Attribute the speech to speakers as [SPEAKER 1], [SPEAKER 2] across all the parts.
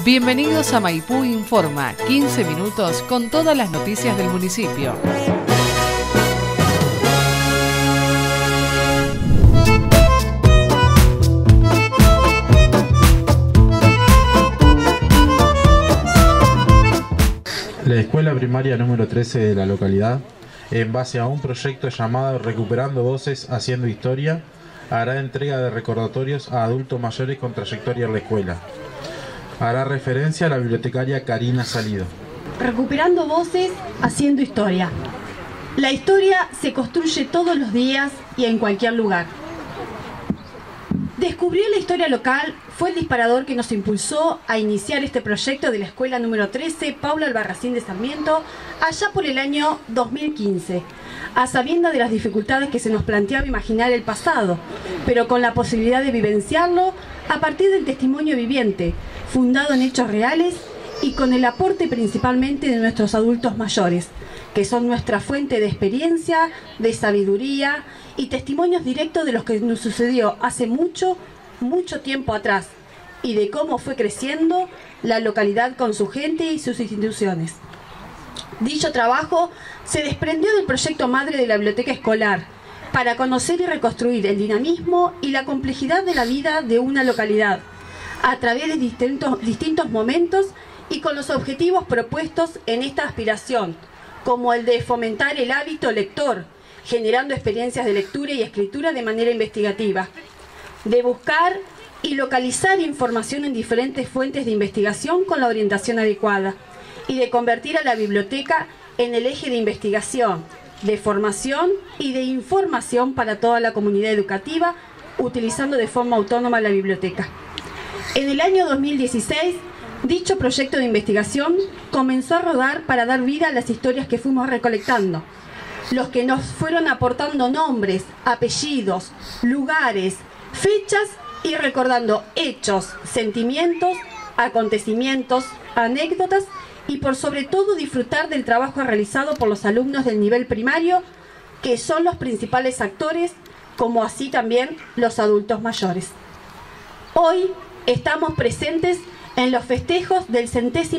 [SPEAKER 1] Bienvenidos a Maipú Informa, 15 minutos con todas las noticias del municipio.
[SPEAKER 2] La escuela primaria número 13 de la localidad, en base a un proyecto llamado Recuperando Voces, Haciendo Historia, hará entrega de recordatorios a adultos mayores con trayectoria en la escuela. Hará referencia a la bibliotecaria Karina Salido.
[SPEAKER 3] Recuperando voces, haciendo historia. La historia se construye todos los días y en cualquier lugar. Descubrir la historia local fue el disparador que nos impulsó a iniciar este proyecto de la escuela número 13, Paula Albarracín de Sarmiento, allá por el año 2015, a sabiendas de las dificultades que se nos planteaba imaginar el pasado, pero con la posibilidad de vivenciarlo a partir del testimonio viviente, fundado en hechos reales y con el aporte principalmente de nuestros adultos mayores, que son nuestra fuente de experiencia, de sabiduría y testimonios directos de lo que nos sucedió hace mucho tiempo atrás y de cómo fue creciendo la localidad con su gente y sus instituciones. Dicho trabajo se desprendió del proyecto madre de la biblioteca escolar para conocer y reconstruir el dinamismo y la complejidad de la vida de una localidad a través de distintos momentos y con los objetivos propuestos en esta aspiración, como el de fomentar el hábito lector, generando experiencias de lectura y escritura de manera investigativa, de buscar y localizar información en diferentes fuentes de investigación con la orientación adecuada, y de convertir a la biblioteca en el eje de investigación, de formación y de información para toda la comunidad educativa, utilizando de forma autónoma la biblioteca. En el año 2016, dicho proyecto de investigación comenzó a rodar para dar vida a las historias que fuimos recolectando, los que nos fueron aportando nombres, apellidos, lugares, fechas y recordando hechos, sentimientos, acontecimientos, anécdotas y por sobre todo disfrutar del trabajo realizado por los alumnos del nivel primario, que son los principales actores, como así también los adultos mayores. Hoy estamos presentes en los festejos del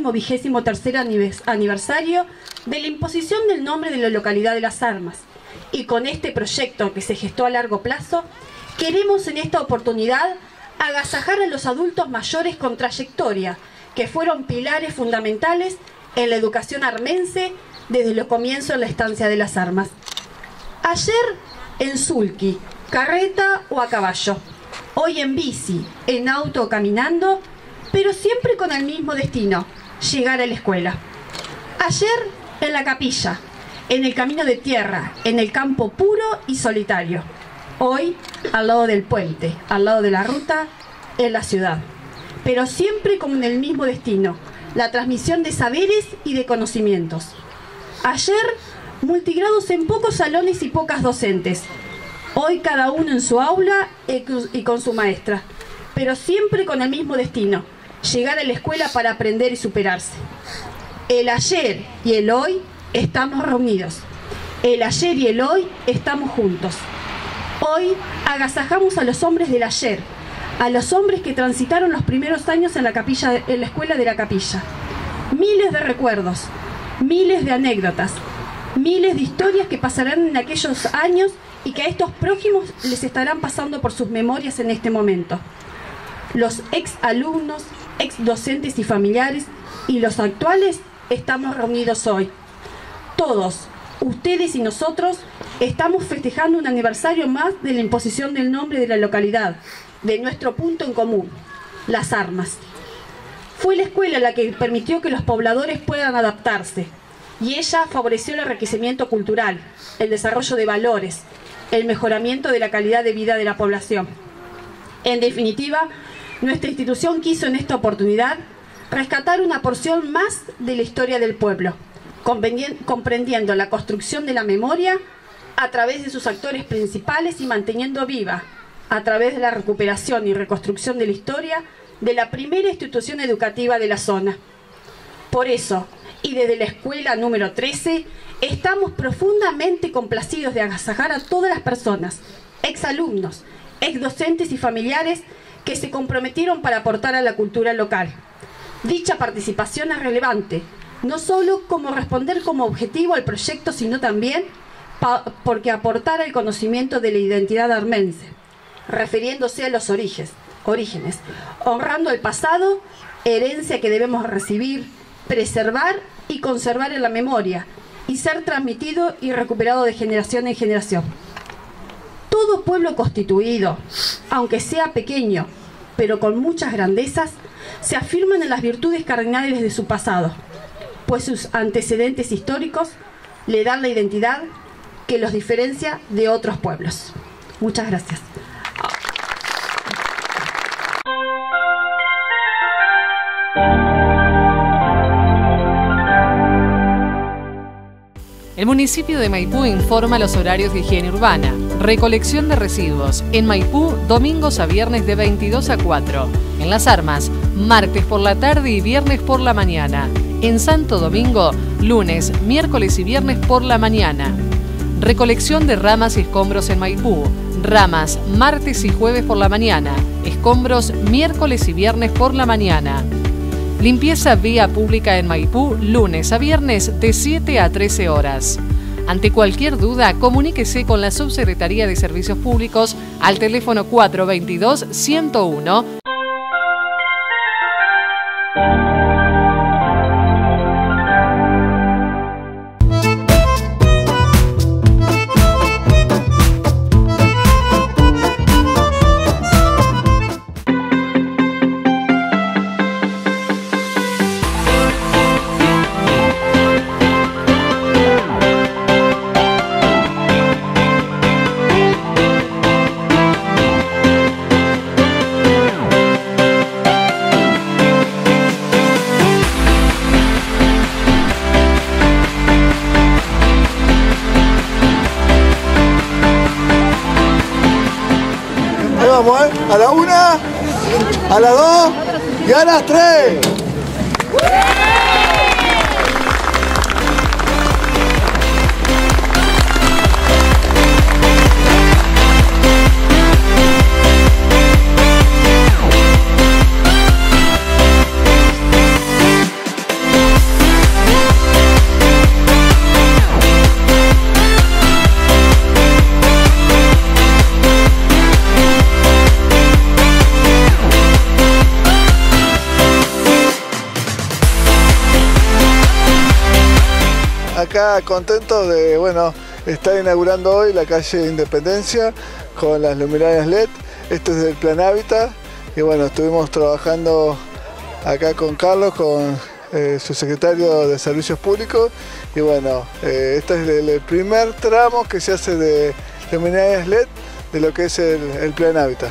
[SPEAKER 3] 123º aniversario de la imposición del nombre de la localidad de Las Armas. Y con este proyecto que se gestó a largo plazo, queremos en esta oportunidad agasajar a los adultos mayores con trayectoria, que fueron pilares fundamentales en la educación armense desde los comienzos de la estancia de Las Armas. Ayer en sulky, carreta o a caballo, hoy en bici, en auto o caminando, pero siempre con el mismo destino, llegar a la escuela. Ayer en la capilla, en el camino de tierra, en el campo puro y solitario. Hoy al lado del puente, al lado de la ruta, en la ciudad. Pero siempre con el mismo destino, la transmisión de saberes y de conocimientos. Ayer multigrados en pocos salones y pocas docentes. Hoy cada uno en su aula y con su maestra, pero siempre con el mismo destino, llegar a la escuela para aprender y superarse. El ayer y el hoy estamos reunidos. El ayer y el hoy estamos juntos. Hoy agasajamos a los hombres del ayer, a los hombres que transitaron los primeros años en la escuela de la capilla. Miles de recuerdos, miles de anécdotas, miles de historias que pasarán en aquellos años y que a estos prójimos les estarán pasando por sus memorias en este momento. Los ex alumnos, ex docentes y familiares y los actuales estamos reunidos hoy. Todos, ustedes y nosotros, estamos festejando un aniversario más de la imposición del nombre de la localidad, de nuestro punto en común, Las Armas. Fue la escuela la que permitió que los pobladores puedan adaptarse, y ella favoreció el enriquecimiento cultural, el desarrollo de valores, el mejoramiento de la calidad de vida de la población. En definitiva, nuestra institución quiso en esta oportunidad rescatar una porción más de la historia del pueblo, comprendiendo la construcción de la memoria a través de sus actores principales y manteniendo viva, a través de la recuperación y reconstrucción de la historia de la primera institución educativa de la zona. Por eso, y desde la escuela número 13, estamos profundamente complacidos de agasajar a todas las personas, exalumnos, exdocentes y familiares que se comprometieron para aportar a la cultura local, Dicha participación es relevante, no solo como responder como objetivo al proyecto, sino también porque aportar el conocimiento de la identidad armense, refiriéndose a los orígenes, honrando el pasado, herencia que debemos recibir, preservar y conservar en la memoria, y ser transmitido y recuperado de generación en generación. Todo pueblo constituido, aunque sea pequeño, pero con muchas grandezas, se afirman en las virtudes cardinales de su pasado, pues sus antecedentes históricos le dan la identidad que los diferencia de otros pueblos. Muchas gracias.
[SPEAKER 1] El municipio de Maipú informa los horarios de higiene urbana. Recolección de residuos en Maipú, domingos a viernes de 22 a 4. En Las Armas, martes por la tarde y viernes por la mañana. En Santo Domingo, lunes, miércoles y viernes por la mañana. Recolección de ramas y escombros en Maipú. Ramas, martes y jueves por la mañana. Escombros, miércoles y viernes por la mañana. Limpieza vía pública en Maipú, lunes a viernes de 7 a 13 horas. Ante cualquier duda, comuníquese con la Subsecretaría de Servicios Públicos al teléfono 422-101.
[SPEAKER 4] Vamos, a la 1, a la 2 y a las 3. Acá contentos de, estar inaugurando hoy la calle Independencia con las luminarias LED. Esto es del Plan Hábitat y estuvimos trabajando acá con Carlos, con su secretario de Servicios Públicos y este es el primer tramo que se hace de luminarias LED de lo que es el Plan Hábitat.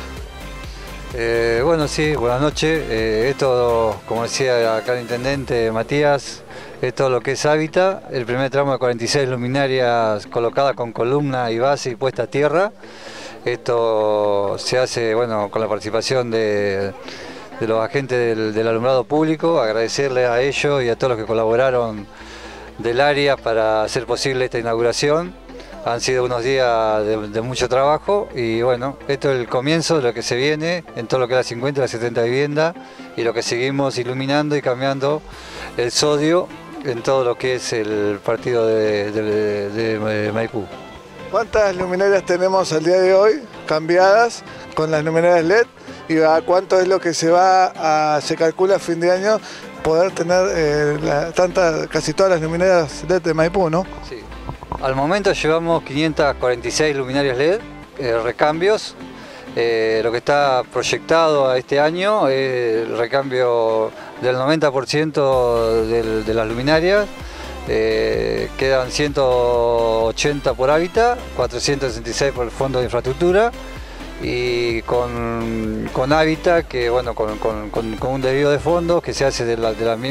[SPEAKER 5] Sí, buenas noches. Esto, como decía acá el intendente Matías, es todo lo que es Hábitat, el primer tramo de 46 luminarias colocadas con columna y base y puesta a tierra. Esto se hace con la participación de los agentes del alumbrado público, agradecerles a ellos y a todos los que colaboraron del área para hacer posible esta inauguración. Han sido unos días de mucho trabajo y esto es el comienzo de lo que se viene en todo lo que es las 50 y las 70 viviendas y lo que seguimos iluminando y cambiando el sodio en todo lo que es el partido de Maipú.
[SPEAKER 4] ¿Cuántas luminarias tenemos al día de hoy cambiadas con las luminarias LED y a cuánto es lo que se calcula a fin de año poder tener casi todas las luminarias LED de Maipú, ¿no?
[SPEAKER 5] Sí. Al momento llevamos 546 luminarias LED, recambios. Lo que está proyectado a este año es el recambio del 90% de las luminarias. Quedan 180 por Hábitat, 466 por el Fondo de Infraestructura y con Hábitat, que con un desvío de fondos que se hace del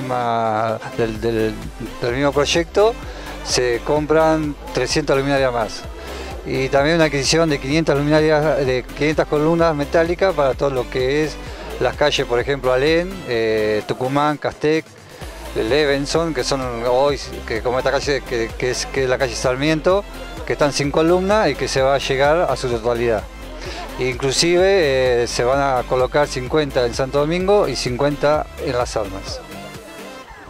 [SPEAKER 5] mismo proyecto, se compran 300 luminarias más. Y también una adquisición de 500 luminarias, de 500 columnas metálicas para todo lo que es las calles, por ejemplo, Alén, Tucumán, Castec, Levenson, que son hoy, como esta calle que es la calle Sarmiento, que están sin columna y que se va a llegar a su totalidad. Inclusive se van a colocar 50 en Santo Domingo y 50 en Las Armas.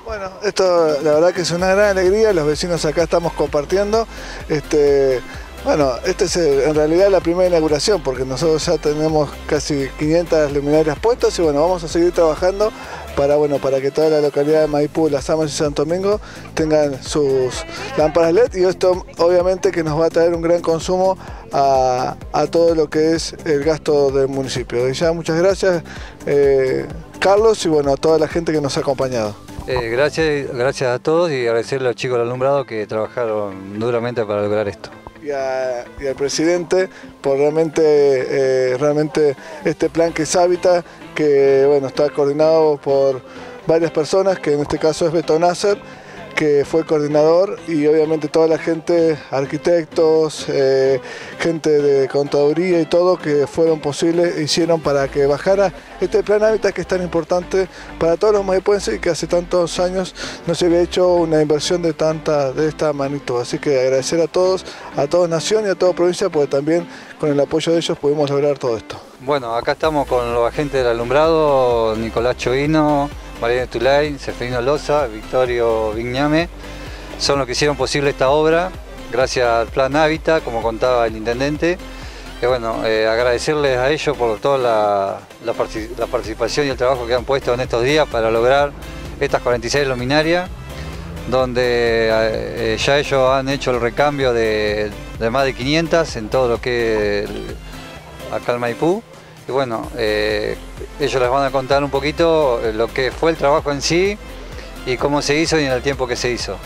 [SPEAKER 4] Bueno, esto la verdad que es una gran alegría, los vecinos acá estamos compartiendo. Bueno, esta es en realidad la primera inauguración, porque nosotros ya tenemos casi 500 luminarias puestas y bueno, vamos a seguir trabajando para que toda la localidad de Maipú, Las Armas y Santo Domingo tengan sus lámparas LED, y esto obviamente que nos va a traer un gran consumo a todo lo que es el gasto del municipio. Y ya muchas gracias Carlos, y bueno, a toda la gente que nos ha acompañado.
[SPEAKER 5] Gracias a todos, y agradecerle a los chicos del alumbrado que trabajaron duramente para lograr esto.
[SPEAKER 4] Y al presidente por realmente este plan que es Hábitat, que bueno, está coordinado por varias personas, que en este caso es Beto Nasser, que fue coordinador, y obviamente toda la gente, arquitectos, gente de contaduría y todo, que fueron posibles, hicieron para que bajara este plan Hábitat, que es tan importante para todos los maipuenses y que hace tantos años no se había hecho una inversión de esta magnitud. Así que agradecer a todos Nación y a toda provincia, porque también con el apoyo de ellos pudimos lograr todo esto.
[SPEAKER 5] Bueno, acá estamos con los agentes del alumbrado, Nicolás Chovino, Mariana Tulay, Seferino Loza, Victorio Viñame, son los que hicieron posible esta obra, gracias al plan Hábitat, como contaba el intendente. Y bueno, agradecerles a ellos por toda la participación y el trabajo que han puesto en estos días para lograr estas 46 luminarias, donde ya ellos han hecho el recambio de más de 500 en todo lo que es acá en Maipú. Y bueno, ellos les van a contar un poquito lo que fue el trabajo en sí y cómo se hizo y en el tiempo que se hizo.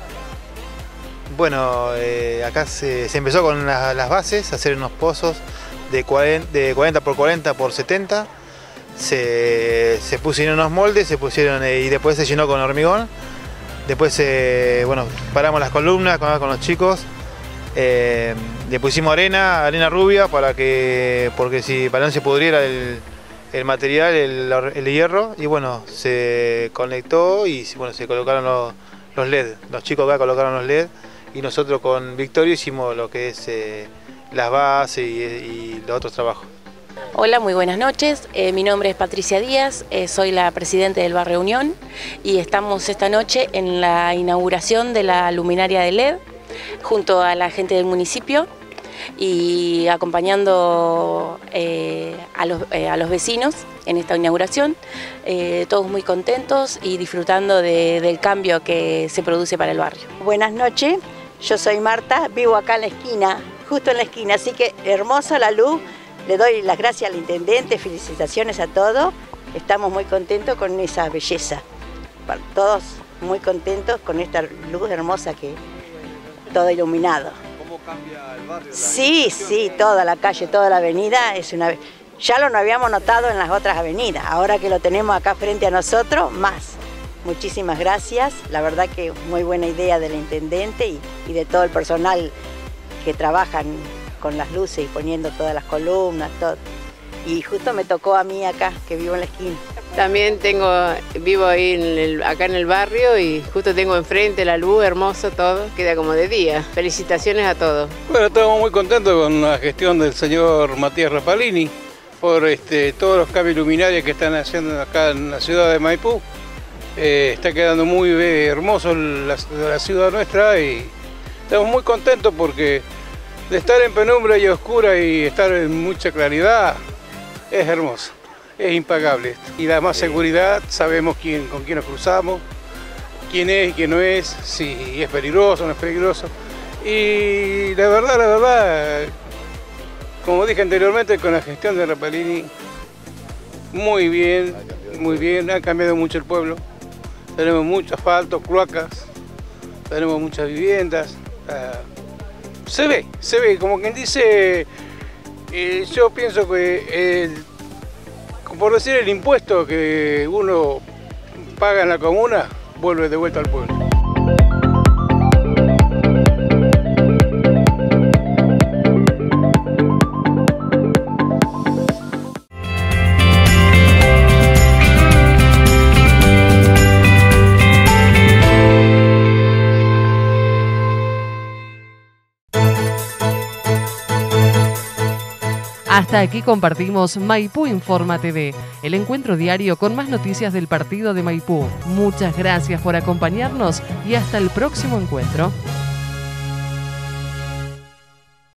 [SPEAKER 6] Bueno, acá se empezó con las bases, hacer unos pozos de 40 por 40 por 70. Se pusieron unos moldes, y después se llenó con hormigón. Después, bueno, paramos las columnas con los chicos. Le pusimos arena rubia para que no se pudriera el material, el hierro, y bueno, se conectó y bueno, se colocaron los LED. Los chicos acá colocaron los LED y nosotros con Victorio hicimos lo que es las bases y los otros trabajos.
[SPEAKER 7] Hola, muy buenas noches. Mi nombre es Patricia Díaz, soy la presidenta del Barrio Unión y estamos esta noche en la inauguración de la luminaria de LED junto a la gente del municipio y acompañando a los vecinos en esta inauguración, todos muy contentos y disfrutando del cambio que se produce para el barrio.
[SPEAKER 8] Buenas noches, yo soy Marta, vivo acá en la esquina, justo en la esquina, así que hermosa la luz. Le doy las gracias al intendente, felicitaciones a todos, estamos muy contentos con esa belleza, todos muy contentos con esta luz hermosa que todo iluminado.
[SPEAKER 5] ¿Cómo cambia el barrio?
[SPEAKER 8] Sí, toda la calle, toda la avenida, ya lo habíamos notado en las otras avenidas, ahora que lo tenemos acá frente a nosotros, más. Muchísimas gracias, la verdad que muy buena idea del intendente y de todo el personal que trabajan con las luces y poniendo todas las columnas, todo. Y justo me tocó a mí acá, que vivo en la esquina.
[SPEAKER 9] También vivo ahí acá en el barrio y justo tengo enfrente la luz, hermoso todo, queda como de día. Felicitaciones a todos.
[SPEAKER 10] Bueno, estamos muy contentos con la gestión del señor Matías Rapalini por todos los cambios luminarios que están haciendo acá en la ciudad de Maipú. Está quedando muy hermoso la ciudad nuestra y estamos muy contentos porque de estar en penumbra y oscura y estar en mucha claridad es hermoso, es impagable. Y da más seguridad, sabemos con quién nos cruzamos, quién es y quién no es, si es peligroso o no es peligroso. Y la verdad, como dije anteriormente, con la gestión de Rapalini, muy bien, ha cambiado mucho el pueblo. Tenemos mucho asfalto, cloacas, tenemos muchas viviendas. Se ve, como quien dice, yo pienso que, por decir, el impuesto que uno paga en la comuna, vuelve de vuelta al pueblo.
[SPEAKER 1] Hasta aquí compartimos Maipú Informa TV, el encuentro diario con más noticias del partido de Maipú. Muchas gracias por acompañarnos y hasta el próximo encuentro.